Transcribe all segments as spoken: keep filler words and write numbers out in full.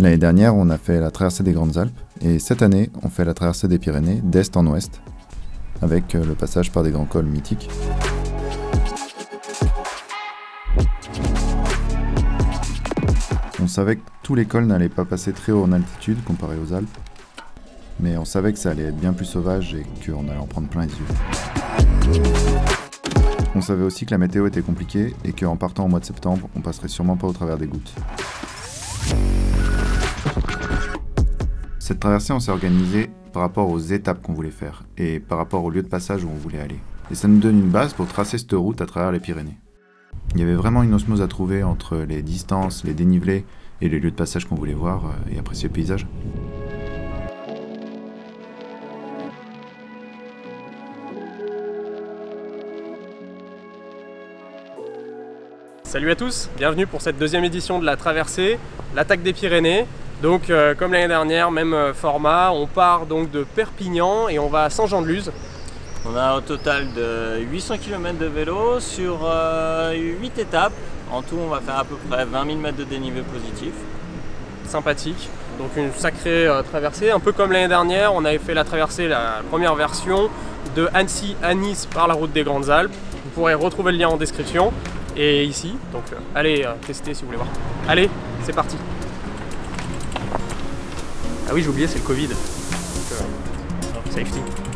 L'année dernière, on a fait la traversée des Grandes Alpes, et cette année, on fait la traversée des Pyrénées, d'est en ouest, avec le passage par des grands cols mythiques. On savait que tous les cols n'allaient pas passer très haut en altitude comparé aux Alpes, mais on savait que ça allait être bien plus sauvage et qu'on allait en prendre plein les yeux. On savait aussi que la météo était compliquée et qu'en partant au mois de septembre, on passerait sûrement pas au travers des gouttes. Cette traversée, on s'est organisé par rapport aux étapes qu'on voulait faire et par rapport au lieu de passage où on voulait aller. Et ça nous donne une base pour tracer cette route à travers les Pyrénées. Il y avait vraiment une osmose à trouver entre les distances, les dénivelés et les lieux de passage qu'on voulait voir et apprécier le paysage. Salut à tous, bienvenue pour cette deuxième édition de la traversée, l'attaque des Pyrénées. Donc euh, comme l'année dernière, même euh, format, on part donc de Perpignan et on va à Saint-Jean-de-Luz. On a au total de huit cents kilomètres de vélo sur euh, huit étapes. En tout, on va faire à peu près vingt mille mètres de dénivelé positif. Sympathique, donc une sacrée euh, traversée, un peu comme l'année dernière, on avait fait la traversée, la première version de Annecy à Nice par la route des Grandes Alpes. Vous pourrez retrouver le lien en description. Et ici, donc euh, allez euh, tester si vous voulez voir. Allez, c'est parti. Ah oui, j'ai oublié, c'est le Covid. Donc, euh, safety.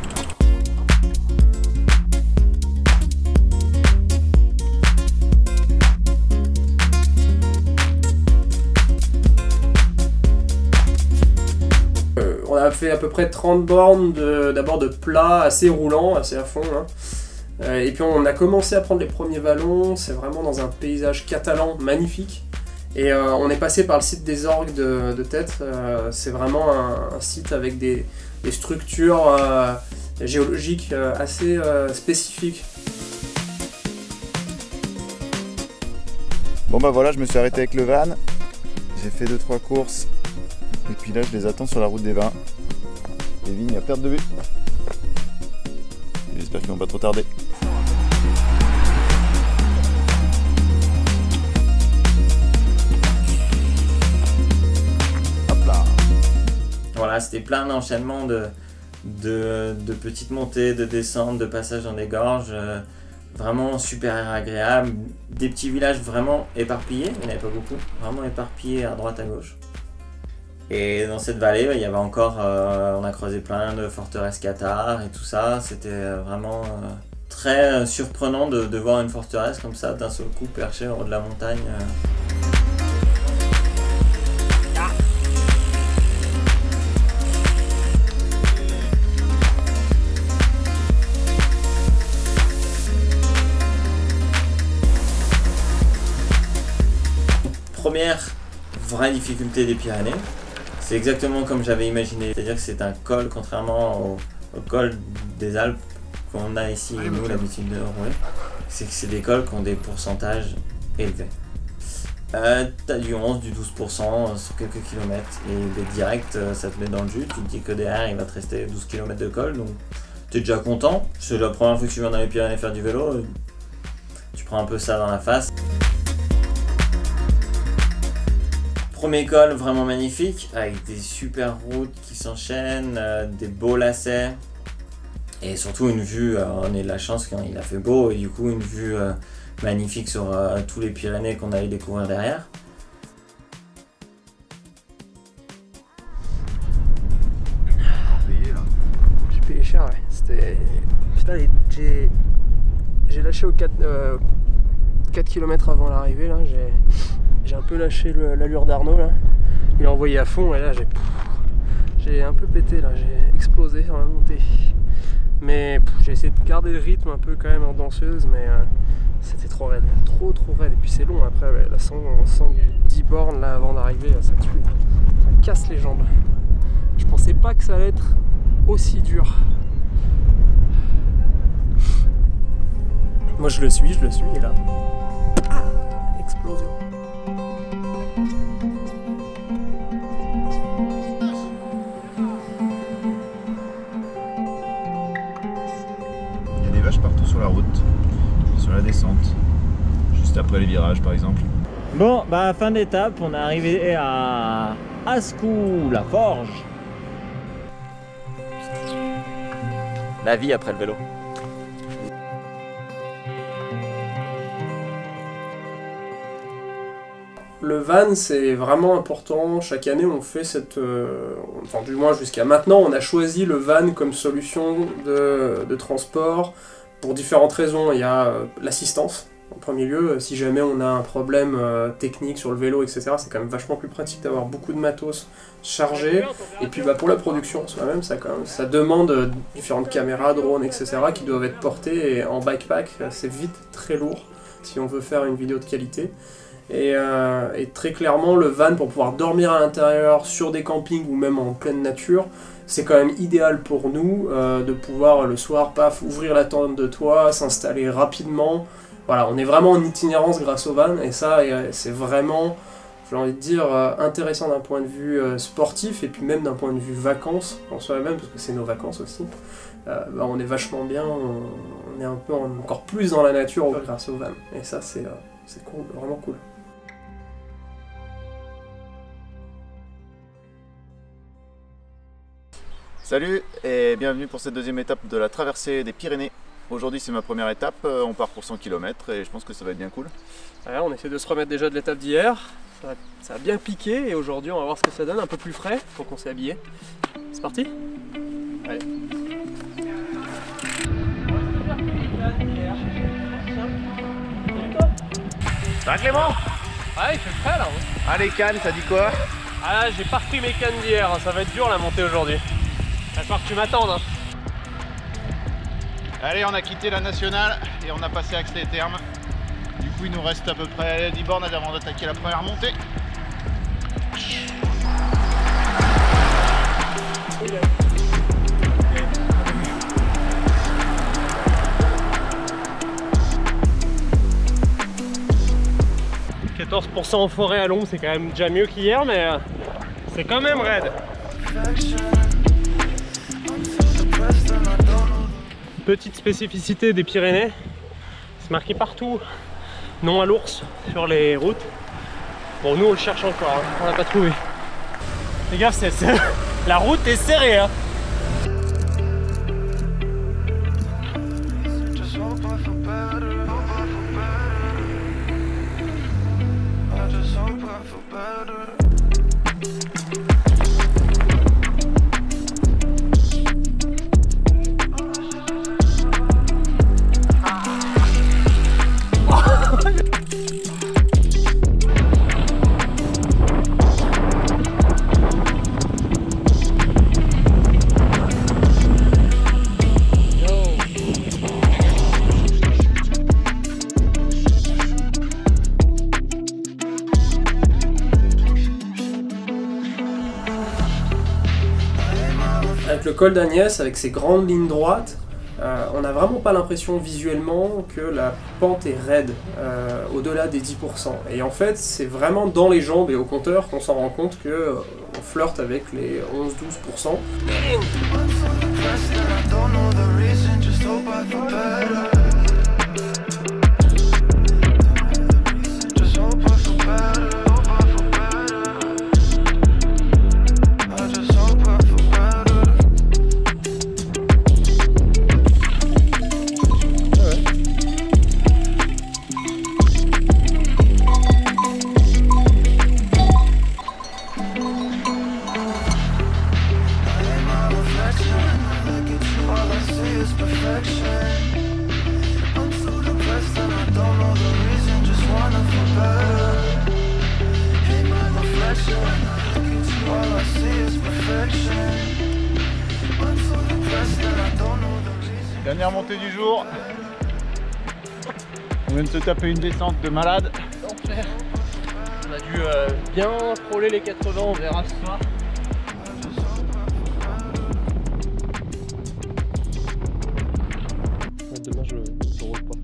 Euh, on a fait à peu près trente bornes d'abord de, de plat assez roulant, assez à fond. Hein. Et puis on a commencé à prendre les premiers vallons, c'est vraiment dans un paysage catalan magnifique. Et euh, on est passé par le site des Orgues de, de Tête, euh, c'est vraiment un, un site avec des, des structures euh, géologiques euh, assez euh, spécifiques. Bon bah voilà, je me suis arrêté avec le van, j'ai fait deux trois courses, et puis là je les attends sur la route des vins. Les vignes à perte de vue. J'espère qu'ils vont pas trop tarder. Hop là. Voilà, c'était plein d'enchaînements de, de, de petites montées, de descentes, de passages dans des gorges. Euh, vraiment super agréable. Des petits villages vraiment éparpillés, il n'y en avait pas beaucoup. Vraiment éparpillés à droite à gauche. Et dans cette vallée, il y avait encore, euh, on a creusé plein de forteresses cathares et tout ça. C'était vraiment euh, très surprenant de, de voir une forteresse comme ça, d'un seul coup perchée en haut de la montagne. Ah. Première vraie difficulté des Pyrénées. C'est exactement comme j'avais imaginé, c'est-à-dire que c'est un col, contrairement au, au col des Alpes qu'on a ici, et nous, l'habitude de rouler, c'est que c'est des cols qui ont des pourcentages élevés. Euh, T'as du onze, du douze pour cent sur quelques kilomètres, et direct, ça te met dans le jus, tu te dis que derrière, il va te rester douze kilomètres de col, donc t'es déjà content. C'est la première fois que tu viens dans les Pyrénées faire du vélo, tu prends un peu ça dans la face. Premier col vraiment magnifique, avec des super routes qui s'enchaînent, euh, des beaux lacets et surtout une vue, euh, on a eu de la chance quand il a fait beau et du coup une vue euh, magnifique sur euh, tous les Pyrénées qu'on allait découvrir derrière. J'ai payé cher, ouais. C'était... Putain, j'ai... J'ai lâché aux quatre, euh, quatre kilomètres avant l'arrivée, là, j'ai... J'ai un peu lâché l'allure d'Arnaud là, il a envoyé à fond et là j'ai j'ai un peu pété là, j'ai explosé sur la montée. Mais j'ai essayé de garder le rythme un peu quand même en danseuse, mais euh, c'était trop raide, trop trop raide. Et puis c'est long après, ouais, la cent dix bornes là avant d'arriver, ça tue, ça casse les jambes. Je pensais pas que ça allait être aussi dur. Moi je le suis, je le suis et là, ah, explosion. Partout sur la route, sur la descente, juste après les virages par exemple. Bon, bah fin d'étape, on est arrivé à Ascou, la forge. La vie après le vélo. Le van, c'est vraiment important. Chaque année, on fait cette... Euh, enfin, du moins jusqu'à maintenant, on a choisi le van comme solution de, de transport pour différentes raisons. Il y a euh, l'assistance, en premier lieu. Si jamais on a un problème euh, technique sur le vélo, et cetera, c'est quand même vachement plus pratique d'avoir beaucoup de matos chargés. Et puis bah, pour la production, soi-même, ça, quand même, ça demande euh, différentes caméras, drones, et cetera, qui doivent être portées. Et en backpack, c'est vite très lourd si on veut faire une vidéo de qualité. Et, euh, et très clairement, le van, pour pouvoir dormir à l'intérieur, sur des campings ou même en pleine nature, c'est quand même idéal pour nous euh, de pouvoir le soir, paf, ouvrir la tente de toit, s'installer rapidement. Voilà, on est vraiment en itinérance grâce au van, et ça, c'est vraiment, j'ai envie de dire, euh, intéressant d'un point de vue euh, sportif, et puis même d'un point de vue vacances, en soi-même, parce que c'est nos vacances aussi. Euh, bah, on est vachement bien, on, on est un peu en, encore plus dans la nature grâce au van, et ça, c'est euh, c'est cool, vraiment cool. Salut et bienvenue pour cette deuxième étape de la traversée des Pyrénées. Aujourd'hui c'est ma première étape, on part pour cent kilomètres et je pense que ça va être bien cool. Ouais, on essaie de se remettre déjà de l'étape d'hier, ça, ça a bien piqué et aujourd'hui on va voir ce que ça donne, un peu plus frais, donc on s'est habillé. C'est parti? Allez. Ça va Clément? Ah il fait frais là. Hein. Allez cannes, ça dit quoi? Ah là j'ai pas repris mes cannes d'hier, ça va être dur la montée aujourd'hui. Il va falloir que tu m'attendes. Hein. Allez, on a quitté la nationale et on a passé Axe les Thermes. Du coup, il nous reste à peu près dix bornes avant d'attaquer la première montée. quatorze pour cent en forêt à l'ombre, c'est quand même déjà mieux qu'hier, mais euh, c'est quand même raide. Petite spécificité des Pyrénées, c'est marqué partout non à l'ours sur les routes. Bon, nous on le cherche encore, hein. On l'a pas trouvé. Les gars, c'est, c'est... la route est serrée. Hein. Avec le col d'Agnès, avec ses grandes lignes droites, euh, on n'a vraiment pas l'impression visuellement que la pente est raide, euh, au-delà des dix pour cent. Et en fait, c'est vraiment dans les jambes et au compteur qu'on s'en rend compte qu'on euh, flirte avec les onze à douze pour cent. Dernière montée du jour. On vient de se taper une descente de malade. On a dû euh, bien frôler les quatre-vingts, on verra ce soir. Demain je ne roule pas.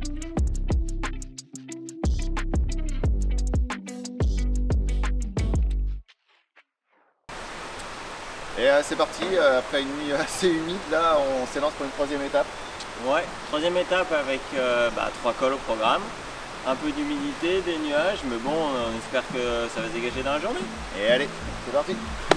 Et euh, c'est parti, euh, après une nuit assez humide, là on s'élance pour une troisième étape. Ouais, troisième étape avec euh, bah, trois cols au programme. un peu d'humidité, des nuages, mais bon, on espère que ça va se dégager dans la journée. Et allez, c'est parti.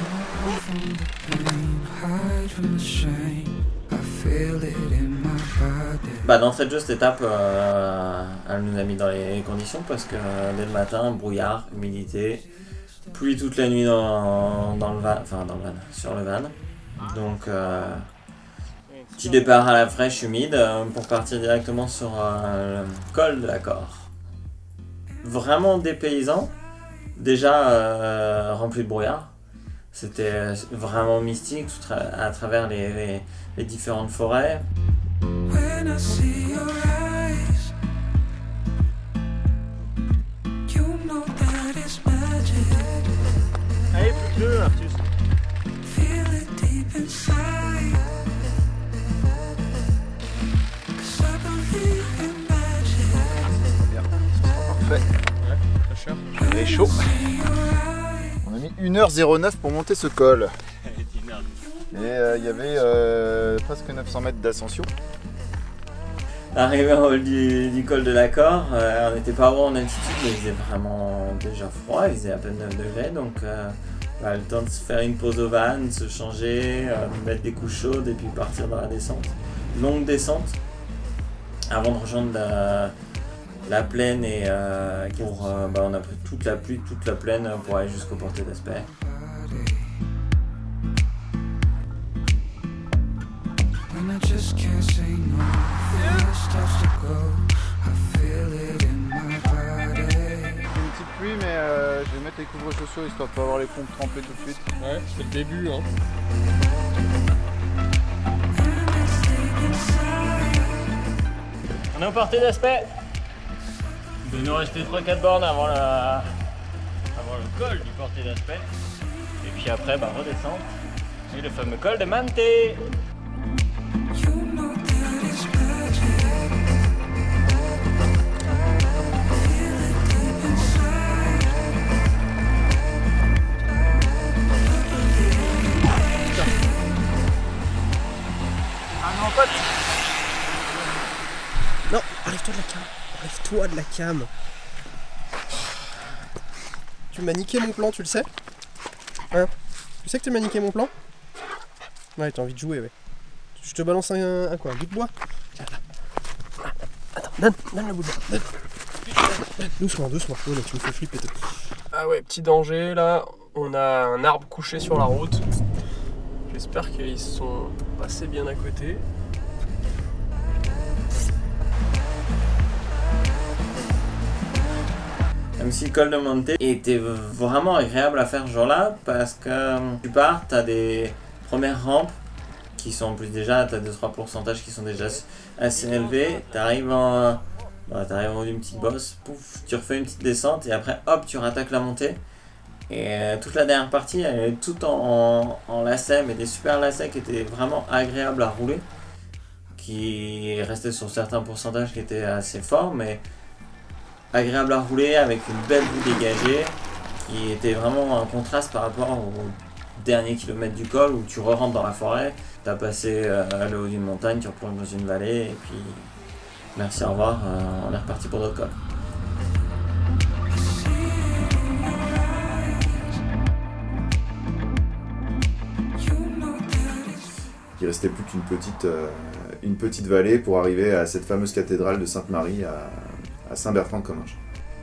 Bah d'entrée de jeu, cette étape, euh, elle nous a mis dans les conditions parce que euh, dès le matin, brouillard, humidité, pluie toute la nuit dans, dans le van, enfin dans le van, sur le van. Donc euh, petit départ à la fraîche, humide, euh, pour partir directement sur euh, le col de la Cor. Vraiment dépaysant, déjà euh, rempli de brouillard. C'était vraiment mystique tout tra à travers les, les, les différentes forêts. Allez, plus que deux, Artus. Parfait. Ouais, très cher. Il est chaud. On a mis une heure zéro neuf pour monter ce col. Et euh, il y avait euh, presque neuf cents mètres d'ascension. Arrivé en haut du, du col de la Cor, euh, on n'était pas haut en altitude, mais il faisait vraiment déjà froid, il faisait à peine neuf degrés, donc euh, bah, le temps de se faire une pause au van, se changer, euh, mettre des couches chaudes et puis partir dans la descente. Longue descente, avant de rejoindre la, la plaine et euh, pour, euh, bah, on a pris toute la pluie, toute la plaine pour aller jusqu'aux Portées d'Aspet. Une petite pluie, mais euh, je vais mettre les couvre-chaussures histoire de pas avoir les pompes trempées tout de suite. Ouais, c'est le début. Hein. On est aux Portées d'Aspet. Il doit nous rester trois quatre bornes avant, la... avant le col du Portées d'Aspet. Et puis après, bah, redescendre. Et le fameux col de Mante. Non, enlève-toi de la cam. Enlève-toi de la cam. Tu m'as niqué mon plan, tu le sais? Hein? Tu sais que tu m'as niqué mon plan? Ouais, t'as envie de jouer, ouais. Je te balance un, un quoi? Un bout de bois? Tiens, là. Attends, donne, donne le bout de bois. Donne. Donne. Doucement, doucement. Oh là, tu me fais flipper. Toi. Ah ouais, petit danger, là. On a un arbre couché sur la route. J'espère qu'ils sont passés bien à côté. Même si le col de Mante était vraiment agréable à faire ce jour-là, parce que tu pars, tu as des premières rampes qui sont en plus déjà, tu as deux trois pourcentages qui sont déjà assez élevés, tu arrives en, bah, t'arrives en haut d'une petite bosse, pouf, tu refais une petite descente et après hop, tu rattaques la montée. Et euh, toute la dernière partie, elle est tout en, en, en lacets, mais des super lacets qui étaient vraiment agréables à rouler, qui restaient sur certains pourcentages qui étaient assez forts, mais agréable à rouler avec une belle vue dégagée qui était vraiment un contraste par rapport au dernier kilomètre du col où tu re-rentres dans la forêt, tu as passé euh, le haut d'une montagne, tu replonges dans une vallée et puis merci, au revoir, euh, on est reparti pour d'autres cols. Il restait plus qu'une petite, euh, une petite vallée pour arriver à cette fameuse cathédrale de Sainte-Marie à à Saint-Bertrand-de-Comminges.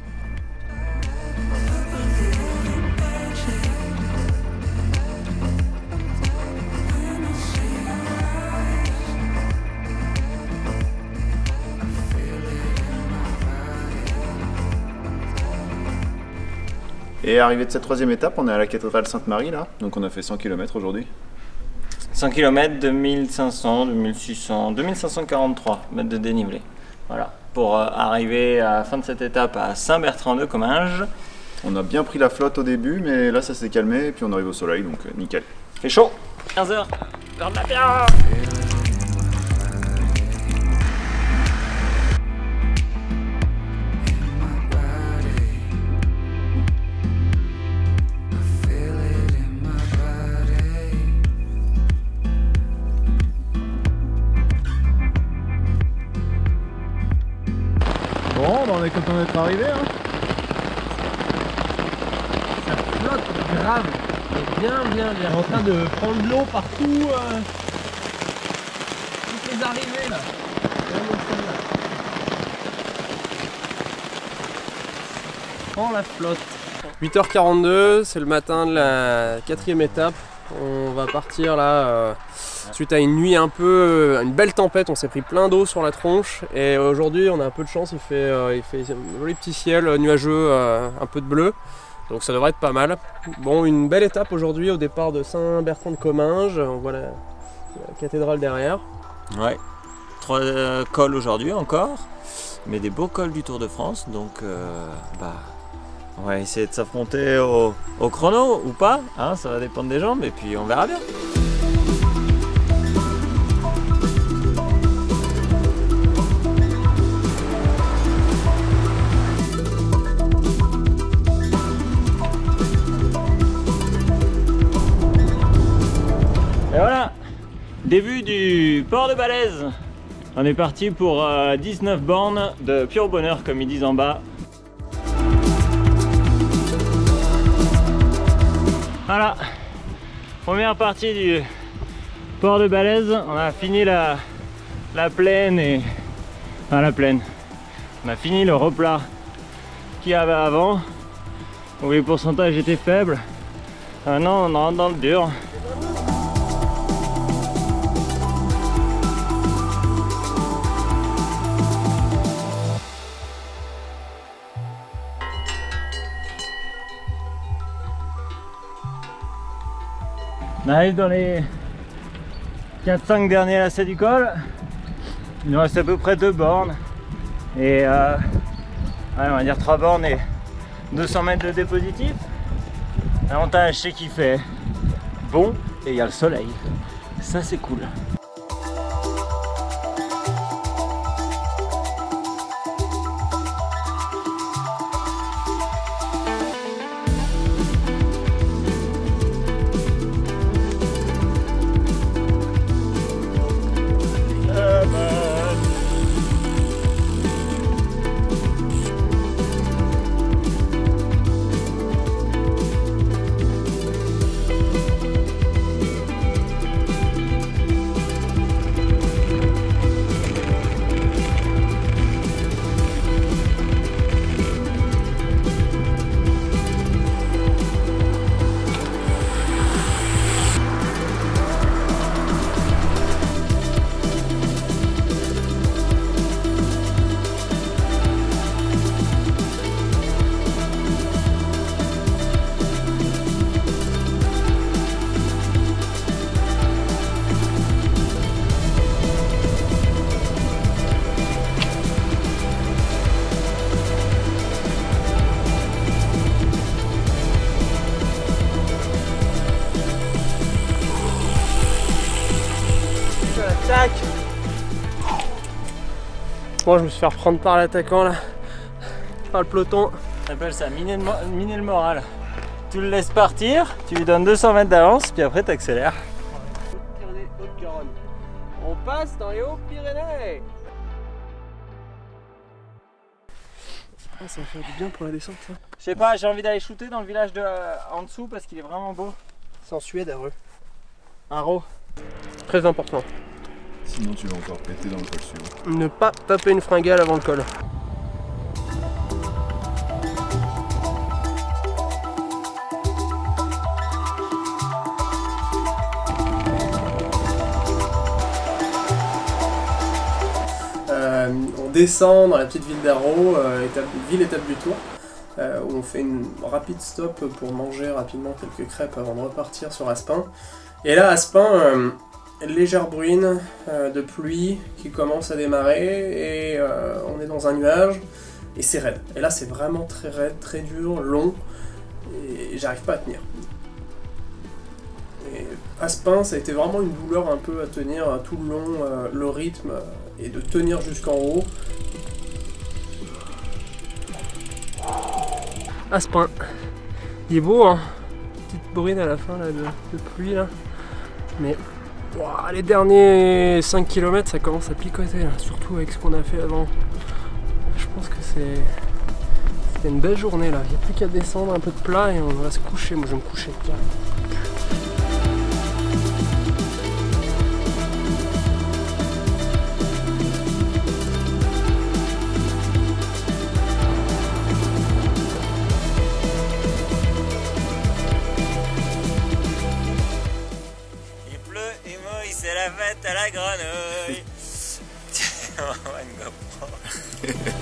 Et arrivé de cette troisième étape, on est à la cathédrale Sainte-Marie là, donc on a fait cent kilomètres aujourd'hui. cent kilomètres, deux mille cinq cents, deux mille six cents, deux mille cinq cent quarante-trois mètres de dénivelé. Voilà. Pour euh, arriver à la fin de cette étape à Saint-Bertrand-de-Comminges. On a bien pris la flotte au début, mais là ça s'est calmé et puis on arrive au soleil, donc euh, nickel. Il fait chaud, quinze heures, l'heure de la bière. Bon, bah on est content d'être arrivé. Hein. Ça flotte grave. Et bien, bien, bien. En train de prendre de l'eau partout. Euh... Toutes les arrivées là. Prends la flotte. huit heures quarante-deux, c'est le matin de la quatrième étape. On va partir là euh, suite à une nuit un peu, une belle tempête. On s'est pris plein d'eau sur la tronche et aujourd'hui on a un peu de chance. Il fait, euh, il fait un joli petit ciel nuageux, euh, un peu de bleu, donc ça devrait être pas mal. Bon, une belle étape aujourd'hui au départ de Saint-Bertrand-de-Comminges. On voit la, la cathédrale derrière. Ouais, trois euh, cols aujourd'hui encore, mais des beaux cols du Tour de France, donc euh, bah. On va essayer de s'affronter au, au chrono ou pas, hein, ça va dépendre des jambes et puis on verra bien. Et voilà, début du port de Balèze. On est parti pour euh, dix-neuf bornes de pur bonheur comme ils disent en bas. Voilà, première partie du port de Balèze. On a fini la, la plaine et... Enfin la plaine. On a fini le replat qu'il y avait avant, où les pourcentages étaient faibles. Maintenant on rentre dans le dur. On arrive dans les quatre cinq derniers lacets du col. Il nous reste à peu près deux bornes. Et euh, ouais, on va dire trois bornes et deux cents mètres de dépositif. L'avantage c'est qu'il fait bon et il y a le soleil. Ça c'est cool. Tac. Moi je me suis fait reprendre par l'attaquant là, par le peloton. On appelle ça miner le, miner le moral. Tu le laisses partir, tu lui donnes deux cents mètres d'avance, puis après tu accélères. Haute-Pyrénées, Haute-Garonne. On passe dans les Hauts-Pyrénées. Ah, ça fait du bien pour la descente ça. Je sais pas, j'ai envie d'aller shooter dans le village de, euh, en dessous parce qu'il est vraiment beau. C'est en Suède, Areux. Areux. Très important. Sinon tu vas encore péter dans le col suivant. Ne pas taper une fringale avant le col. Euh, on descend dans la petite ville d'Areux, euh, étape, ville étape du Tour, euh, où on fait une rapide stop pour manger rapidement quelques crêpes avant de repartir sur Aspin. Et là, Aspin, euh, légère bruine euh, de pluie qui commence à démarrer et euh, on est dans un nuage et c'est raide. Et là, c'est vraiment très raide, très dur, long et j'arrive pas à tenir. Et Aspin, ça a été vraiment une douleur un peu à tenir tout le long, euh, le rythme et de tenir jusqu'en haut. Aspin, il est beau, hein. Petite bruine à la fin là, de, de pluie là. Mais wow, les derniers cinq kilomètres ça commence à picoter là, surtout avec ce qu'on a fait avant. Je pense que c'est c'était c'était une belle journée là. Il n'y a plus qu'à descendre un peu de plat et on va se coucher. Moi je vais me coucher. Tiens. C'est la fête à la grenouille. Tiens, on va une GoPro.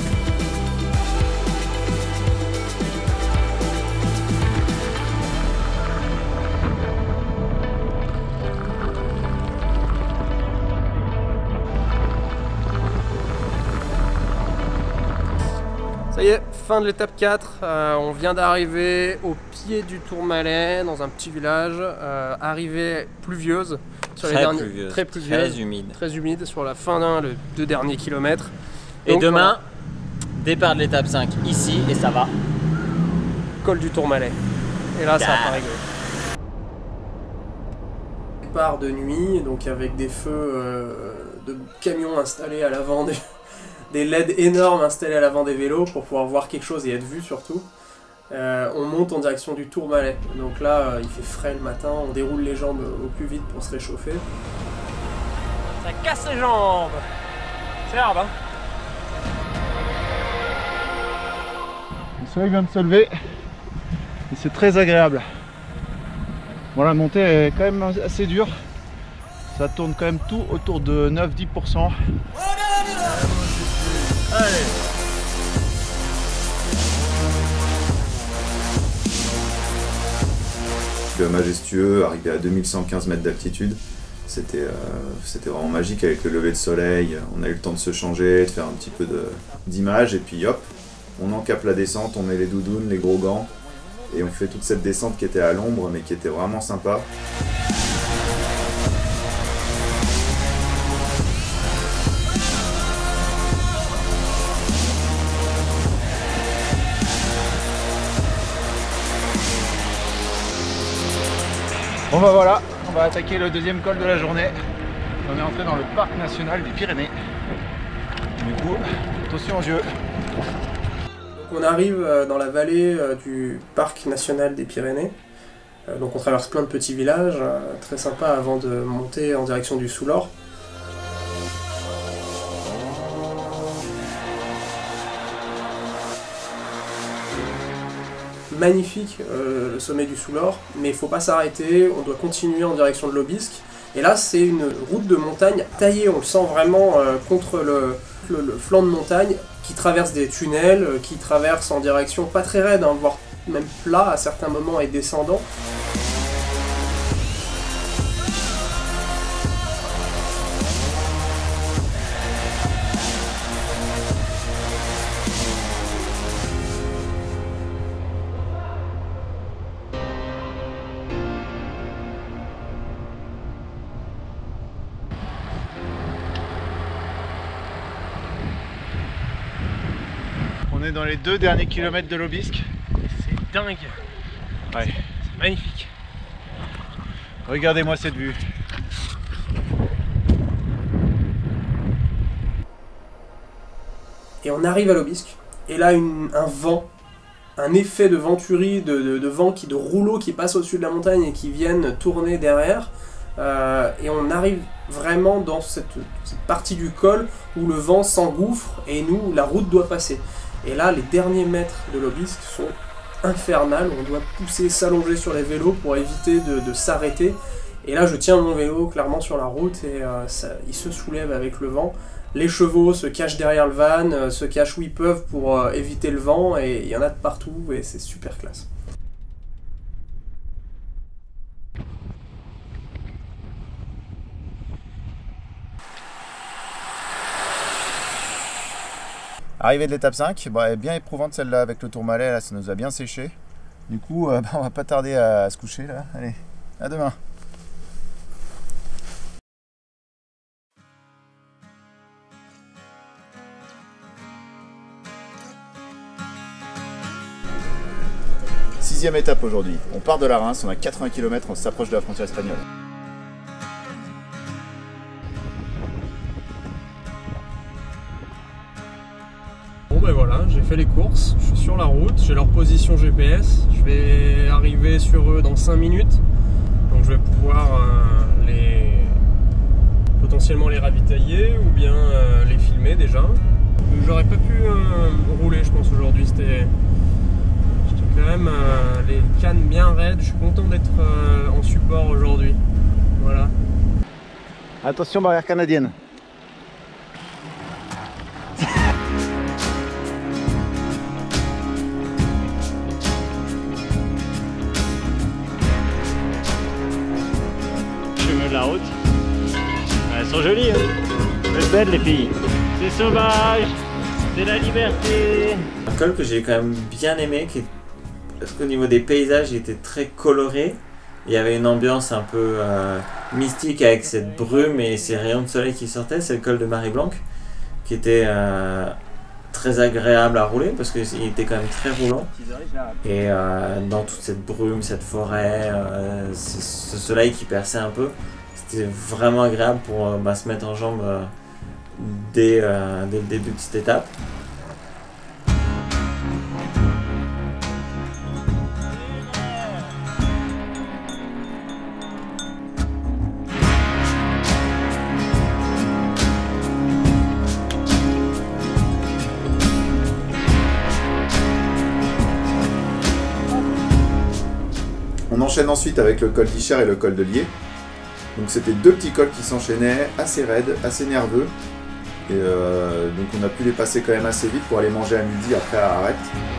Ça y est, fin de l'étape quatre. Euh, on vient d'arriver au pied du Tourmalet, dans un petit village. Euh, arrivée pluvieuse. Sur Très, les derniers, pluvieuse, très pluvieuse, très humide. Très humide sur la fin d'un, les deux derniers kilomètres. Et donc, demain, voilà. Départ de l'étape cinq ici et ça va. Col du Tourmalet. Et là, ça va pas rigoler. Départ de nuit, donc avec des feux euh, de camions installés à l'avant, des, des L E D énormes installés à l'avant des vélos pour pouvoir voir quelque chose et être vu surtout. Euh, on monte en direction du Tourmalet. Donc là, euh, il fait frais le matin, on déroule les jambes au plus vite pour se réchauffer. Ça casse les jambes. C'est hard, hein. Le soleil vient de se lever et c'est très agréable. Bon, la montée est quand même assez dure. Ça tourne quand même tout autour de neuf à dix pour cent. Allez. Majestueux, arrivé à deux mille cent quinze mètres d'altitude. C'était euh, c'était vraiment magique avec le lever de soleil. On a eu le temps de se changer, de faire un petit peu d'image et puis hop, on encape la descente, on met les doudounes, les gros gants et on fait toute cette descente qui était à l'ombre mais qui était vraiment sympa. Bon bah voilà, on va attaquer le deuxième col de la journée. On est entré dans le parc national des Pyrénées. Du coup, attention aux yeux. Donc on arrive dans la vallée du parc national des Pyrénées. Donc on traverse plein de petits villages, très sympa avant de monter en direction du Soulor. Magnifique euh, le sommet du Soulor, mais il faut pas s'arrêter, on doit continuer en direction de l'Aubisque. Et là c'est une route de montagne taillée, on le sent vraiment euh, contre le, le, le flanc de montagne, qui traverse des tunnels, euh, qui traverse en direction pas très raide, hein, voire même plat à certains moments et descendant. On est dans les deux derniers kilomètres de l'Aubisque. C'est dingue. Ouais. C'est magnifique. Regardez-moi cette vue. Et on arrive à l'Aubisque. Et là, une, un vent, un effet de venturi, de, de, de vent, qui, de rouleaux qui passent au-dessus de la montagne et qui viennent tourner derrière. Euh, et on arrive vraiment dans cette, cette partie du col où le vent s'engouffre et nous, la route doit passer. Et là, les derniers mètres de l'Aubisque sont infernales. On doit pousser, s'allonger sur les vélos pour éviter de, de s'arrêter. Et là, je tiens mon vélo clairement sur la route et euh, ça, il se soulève avec le vent. Les chevaux se cachent derrière le van, euh, se cachent où ils peuvent pour euh, éviter le vent. Et il y en a de partout et c'est super classe. Arrivée de l'étape cinq, bah, bien éprouvante celle-là avec le Tourmalet, là ça nous a bien séché. Du coup, euh, bah, on va pas tarder à, à se coucher là. Allez, à demain. Sixième étape aujourd'hui. On part de la Reims, on a quatre-vingts kilomètres, on s'approche de la frontière espagnole. Bon ben voilà. voilà, j'ai fait les courses, je suis sur la route, j'ai leur position G P S, je vais arriver sur eux dans cinq minutes, donc je vais pouvoir euh, les potentiellement les ravitailler ou bien euh, les filmer déjà. J'aurais pas pu euh, rouler je pense aujourd'hui, c'était quand même euh, les cannes bien raides, je suis content d'être euh, en support aujourd'hui, voilà. Attention, barrière canadienne. De la route. Elles sont jolies, hein. Elles sont belles les filles. C'est sauvage, c'est la liberté. Un col que j'ai quand même bien aimé, qui est... parce qu'au niveau des paysages il était très coloré. Il y avait une ambiance un peu euh, mystique avec cette brume et ces rayons de soleil qui sortaient. C'est le col de Marie-Blanque qui était euh, très agréable à rouler parce qu'il était quand même très roulant. Et euh, dans toute cette brume, cette forêt, euh, ce soleil qui perçait un peu, c'était vraiment agréable pour euh, bah, se mettre en jambes euh, dès, euh, dès le début de cette étape. On enchaîne ensuite avec le col d'Icher et le col de Lier. Donc c'était deux petits cols qui s'enchaînaient, assez raides, assez nerveux. Et euh, donc on a pu les passer quand même assez vite pour aller manger à midi après à Arrête.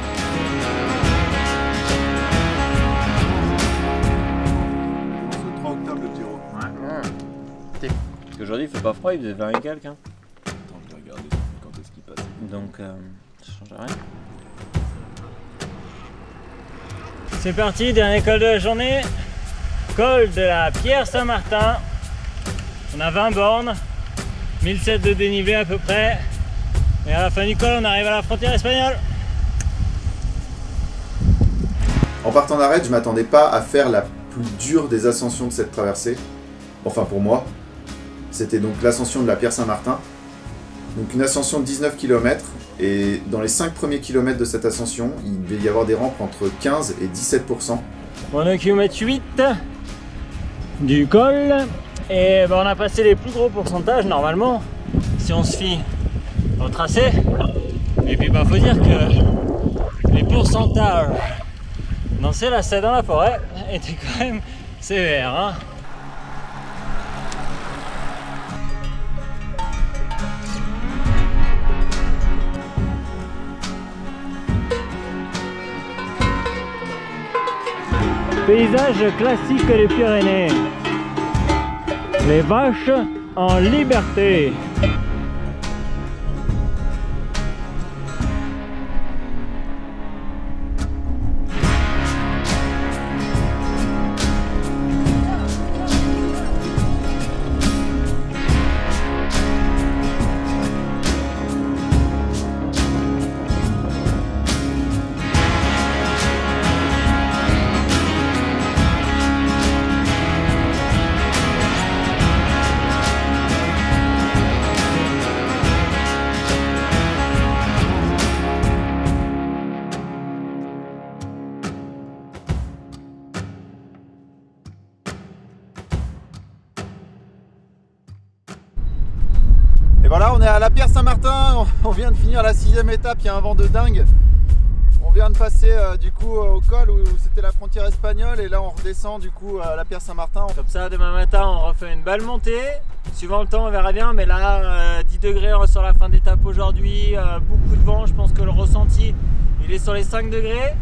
Ce trois octobre le Giro. Ouais. Parce qu'aujourd'hui il fait pas froid, il faisait vingt et quelques. Hein. Attends, je vais regarder quand est-ce qu'il passe. Donc euh, ça change rien. C'est parti, dernier col de la journée. Col de la Pierre Saint-Martin. On a vingt bornes, mille sept de dénivelé à peu près. Et à la fin du col, on arrive à la frontière espagnole. En partant d'Arrête, je m'attendais pas à faire la plus dure des ascensions de cette traversée. Enfin pour moi. C'était donc l'ascension de la Pierre Saint-Martin. Donc une ascension de dix-neuf kilomètres. Et dans les cinq premiers kilomètres de cette ascension, il devait y avoir des rampes entre quinze et dix-sept pour cent. On est au kilomètre huit du col. Et ben on a passé les plus gros pourcentages normalement, si on se fie au tracé. Et puis bah faut dire que les pourcentages dans ces lacets dans la forêt étaient quand même sévères. Hein. Paysage classique des Pyrénées. Les vaches en liberté. Voilà, on est à la Pierre Saint-Martin, on vient de finir la sixième étape, il y a un vent de dingue. On vient de passer euh, du coup euh, au col où, où c'était la frontière espagnole et là on redescend du coup à la Pierre Saint-Martin. Comme ça demain matin on refait une belle montée, suivant le temps on verra bien, mais là euh, dix degrés sur la fin d'étape aujourd'hui, euh, beaucoup de vent, je pense que le ressenti il est sur les cinq degrés.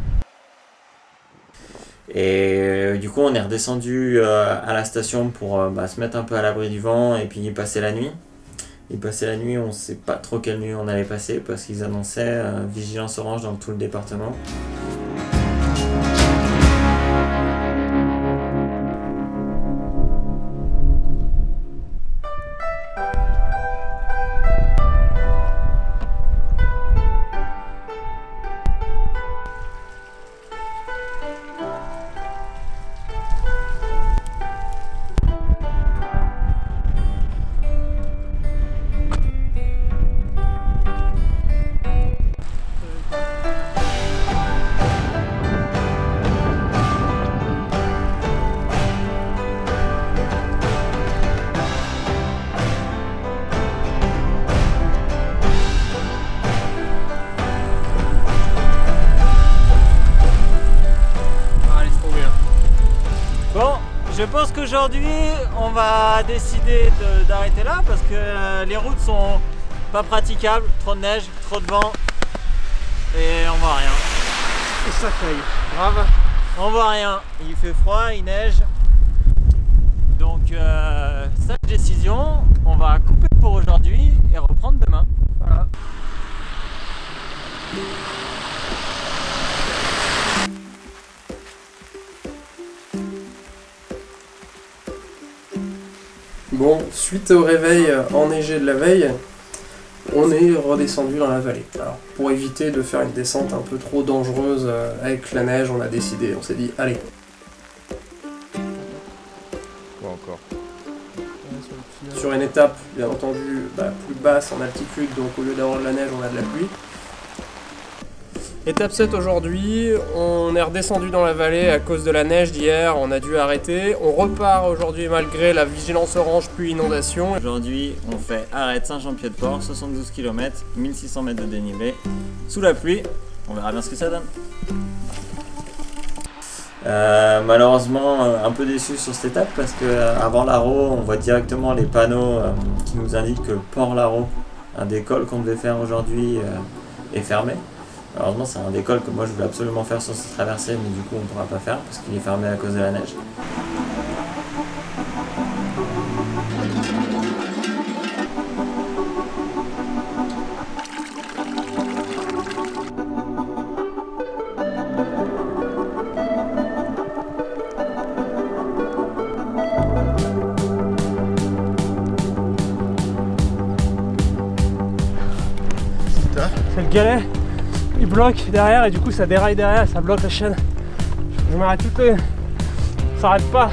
Et euh, du coup on est redescendu euh, à la station pour euh, bah, se mettre un peu à l'abri du vent et puis y passer la nuit. Y passer la nuit, on ne sait pas trop quelle nuit on allait passer parce qu'ils annonçaient euh, vigilance orange dans tout le département. pense qu'aujourd'hui on va décider d'arrêter là parce que les routes sont pas praticables, trop de neige, trop de vent et on voit rien. Et ça caille, grave. On voit rien, il fait froid, il neige. Donc euh, sage décision, on va couper pour aujourd'hui et reprendre demain. Voilà. Bon, suite au réveil enneigé de la veille, on est redescendu dans la vallée. Alors, pour éviter de faire une descente un peu trop dangereuse avec la neige, on a décidé, on s'est dit, allez. Quoi encore? Sur une étape, bien entendu, bah, plus basse en altitude, donc au lieu d'avoir de la neige, on a de la pluie. Étape sept aujourd'hui, on est redescendu dans la vallée à cause de la neige d'hier, on a dû arrêter. On repart aujourd'hui malgré la vigilance orange pluie inondation. Aujourd'hui on fait arrête Saint-Jean-Pied-de-Port, soixante-douze kilomètres, mille six cents mètres de dénivelé, sous la pluie, on verra bien ce que ça donne. Euh, malheureusement un peu déçu sur cette étape parce qu'avant l'Aro on voit directement les panneaux euh, qui nous indiquent que le port Laro, un des cols qu'on devait faire aujourd'hui, euh, est fermé. Malheureusement c'est un des cols que moi je voulais absolument faire sur cette traversée mais du coup on ne pourra pas faire parce qu'il est fermé à cause de la neige. C'est le galet, il bloque derrière et du coup ça déraille derrière, ça bloque la chaîne. Je m'arrête toutes les... ça s'arrête pas.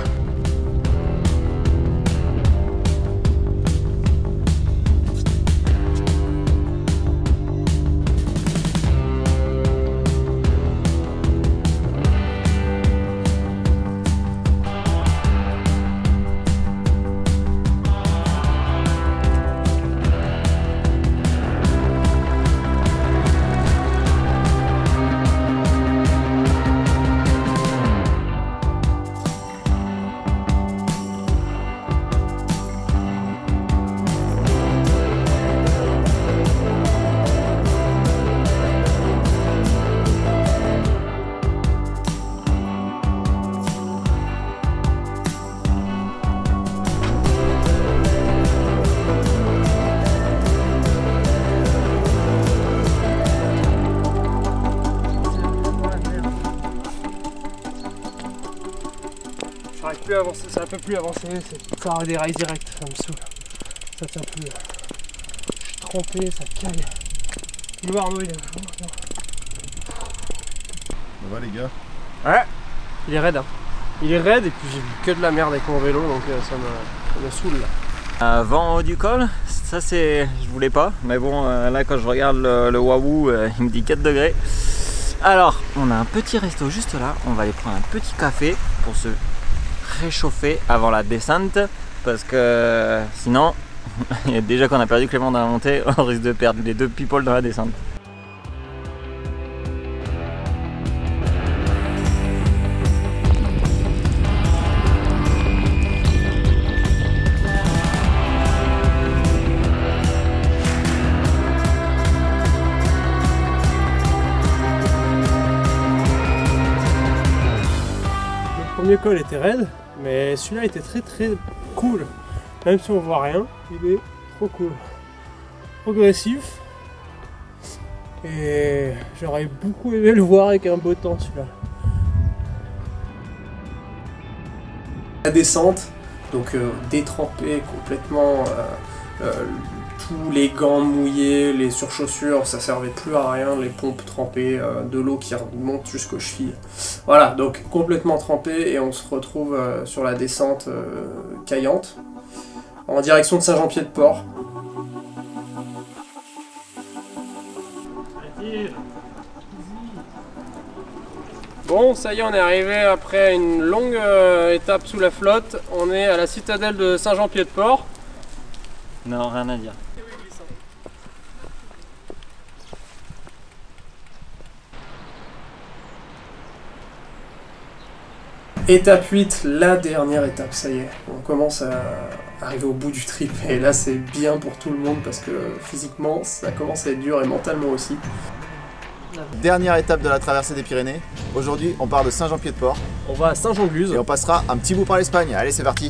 J'arrive plus à avancer, ça ne peut plus avancer, ça a des rails directs, ça me saoule. Ça tient plus. Je suis trempé, ça caille. Le Arnaud il est... Ça va les gars? Ouais, il est raide. Hein. Il est raide et puis j'ai vu que de la merde avec mon vélo donc euh, ça, me, ça me saoule là. Euh, vent en haut du col, ça c'est... je voulais pas, mais bon euh, là quand je regarde le, le Wahoo, euh, il me dit quatre degrés. Alors, on a un petit resto juste là, on va aller prendre un petit café pour se réchauffer avant la descente parce que sinon, déjà qu'on a perdu Clément dans la montée, on risque de perdre les deux people dans la descente. Le premier col était raide, mais celui-là était très très cool. Même si on voit rien, il est trop cool. Progressif. Et j'aurais beaucoup aimé le voir avec un beau temps celui-là. La descente, donc euh, détrempé complètement, euh, euh, tous les gants mouillés, les surchaussures, ça servait plus à rien, les pompes trempées, euh, de l'eau qui remonte jusqu'aux chevilles. Voilà, donc complètement trempé et on se retrouve euh, sur la descente euh, caillante, en direction de Saint-Jean-Pied-de-Port. Bon, ça y est, on est arrivé après une longue euh, étape sous la flotte. On est à la citadelle de Saint-Jean-Pied-de-Port. Non, rien à dire. Étape huit, la dernière étape, ça y est. On commence à arriver au bout du trip et là c'est bien pour tout le monde parce que physiquement ça commence à être dur et mentalement aussi. Dernière étape de la traversée des Pyrénées. Aujourd'hui, on part de Saint-Jean-Pied-de-Port. On va à Saint-Jean-de-Luz. Et on passera un petit bout par l'Espagne. Allez, c'est parti.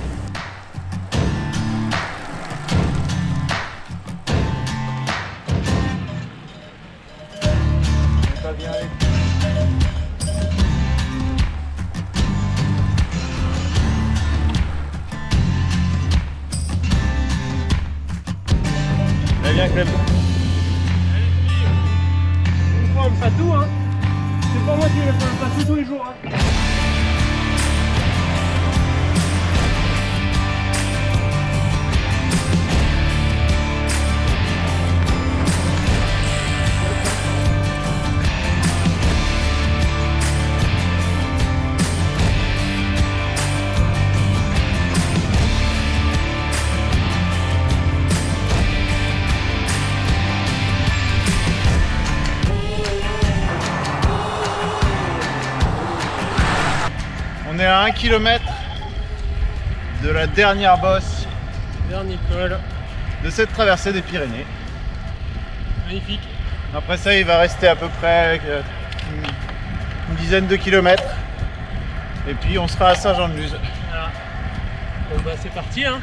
Va bien, Clem. On fait tout, hein. C'est pas moi qui le fais tous les jours, hein. On est à un kilomètre de la dernière bosse Dernier col. de cette traversée des Pyrénées. Magnifique. Après ça, il va rester à peu près euh, une, une dizaine de kilomètres. Et puis on sera à Saint-Jean-de-Luz. Voilà. Bon bah c'est parti, hein.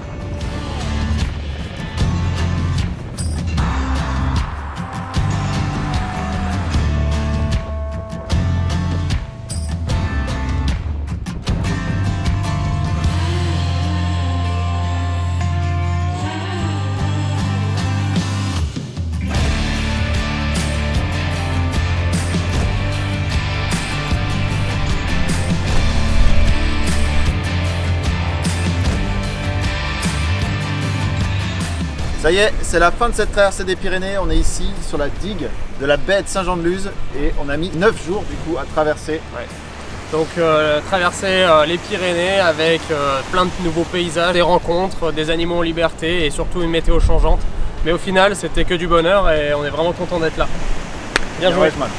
Ça y est, c'est la fin de cette traversée des Pyrénées. On est ici sur la digue de la baie de Saint-Jean-de-Luz et on a mis neuf jours du coup à traverser. Ouais. Donc euh, traverser euh, les Pyrénées avec euh, plein de nouveaux paysages, des rencontres, des animaux en liberté et surtout une météo changeante. Mais au final, c'était que du bonheur et on est vraiment content d'être là. Bien joué. Weissman.